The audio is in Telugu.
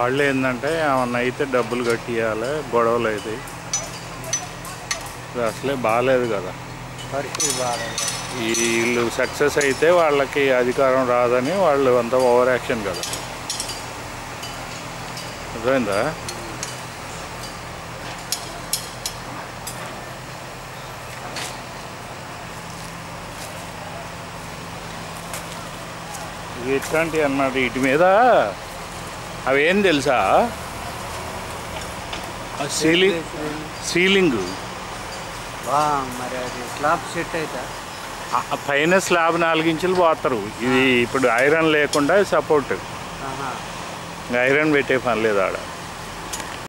వాళ్ళు ఏంటంటే ఏమన్నా అయితే డబ్బులు కట్టియాలి, గొడవలు అవుతాయి. ఇది అసలే బాగాలేదు కదా. పరిస్థితి బాగాలేదు. వీళ్ళు సక్సెస్ అయితే వాళ్ళకి అధికారం రాదని వాళ్ళు అంతా ఓవర్ యాక్షన్ కదా. అర్థమైందా? ఇది ఎట్లాంటివి అన్నమాట. వీటి మీద అవి ఏం తెలుసా, సీలింగ్ మరి అది స్లాబ్ సెట్ అయితే పైన స్లాబ్ 4 ఇంచులు పోతారు. ఇది ఇప్పుడు ఐరన్ లేకుండా సపోర్ట్, ఐరన్ పెట్టే పని లేదు ఆడ.